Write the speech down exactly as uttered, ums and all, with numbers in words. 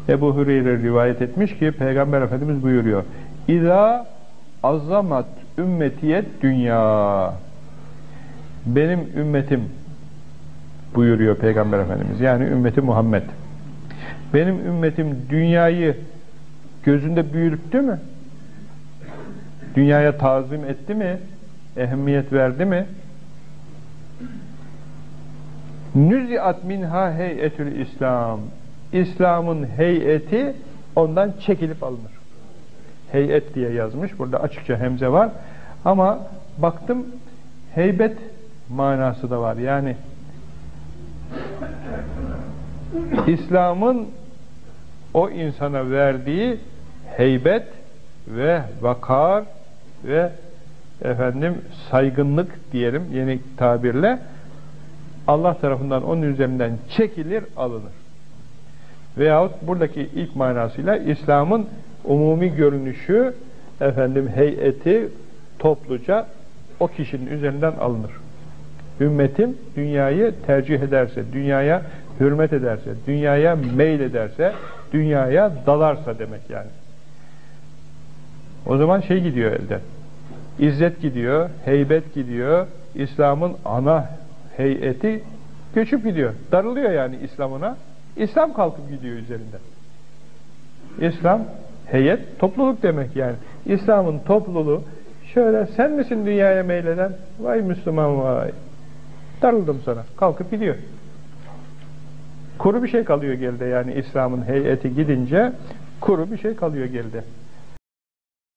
Ebu Hureyre rivayet etmiş ki Peygamber Efendimiz buyuruyor. İza azamat ümmetiyet dünya. Benim ümmetim buyuruyor Peygamber Efendimiz. Yani ümmeti Muhammed. Benim ümmetim dünyayı gözünde büyüttü mü? Dünyaya tazim etti mi? Ehemmiyet verdi mi? Nüziat minha heyetül İslam. İslam'ın heyeti ondan çekilip alınır. Heyet diye yazmış. Burada açıkça hemze var. Ama baktım heybet manası da var. Yani İslam'ın o insana verdiği heybet ve vakar ve efendim saygınlık diyelim yeni tabirle Allah tarafından onun üzerinden çekilir, alınır. Veyahut buradaki ilk manasıyla İslam'ın umumi görünüşü, efendim heyeti topluca o kişinin üzerinden alınır. Ümmetim dünyayı tercih ederse, dünyaya hürmet ederse, dünyaya meylederse, dünyaya dalarsa demek yani. O zaman şey gidiyor elden. İzzet gidiyor, heybet gidiyor, İslam'ın ana heyeti göçüp gidiyor. Darılıyor yani İslam'ına. İslam kalkıp gidiyor üzerinden. İslam heyet, topluluk demek yani. İslam'ın topluluğu şöyle, sen misin dünyaya meyleden? Vay Müslüman vay. Darıldım sana. Kalkıp gidiyor. Kuru bir şey kalıyor geride yani İslam'ın heyeti gidince kuru bir şey kalıyor geride.